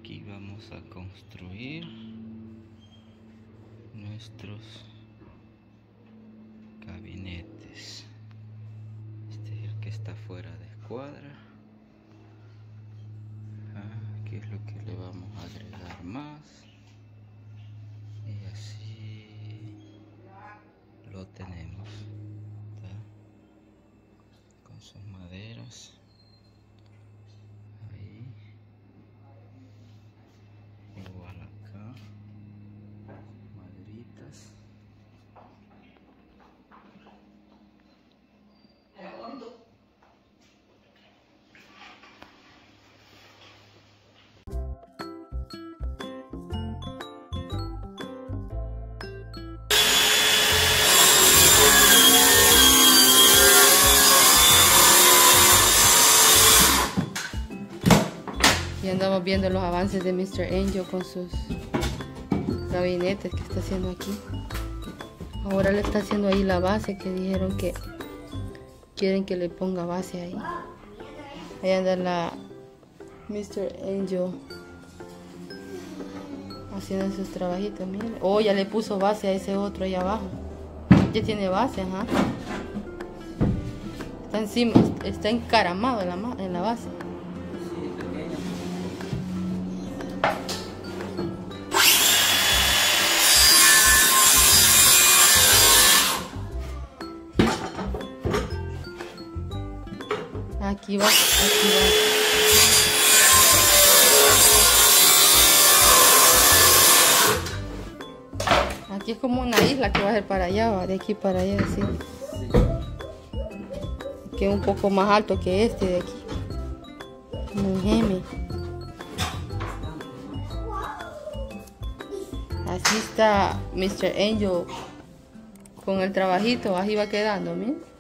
Aquí vamos a construir nuestros gabinetes. Este es el que está fuera de escuadra. Aquí es lo que le vamos a agregar más. Y así lo tenemos. ¿Está? Con sus maderas. Ahí. Igual acá. Maderitas. Y andamos viendo los avances de Mr. Angel con sus gabinetes que está haciendo aquí. Ahora le está haciendo ahí la base, que dijeron que quieren que le ponga base ahí. Ahí anda la Mr. Angel haciendo sus trabajitos, miren. Oh, ya le puso base a ese otro ahí abajo. Ya tiene base, ajá. Está encima, está encaramado en la base. Aquí va, aquí va. Aquí es como una isla que va a ser para allá, va, de aquí para allá, así. Que es un poco más alto que este de aquí. Como un geme. Así está Mr. Angel con el trabajito, así va quedando, miren.